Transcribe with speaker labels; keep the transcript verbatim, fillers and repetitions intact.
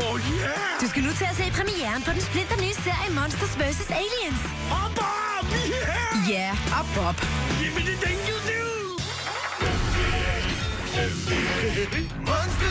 Speaker 1: Oh yeah!
Speaker 2: Du skal nu til at se premieren på den splinter nye serie Monsters versus. Aliens.
Speaker 1: Og Bob! Yeah!
Speaker 2: Ja, yeah, og Bob.
Speaker 1: Give me the thing you do! Monsters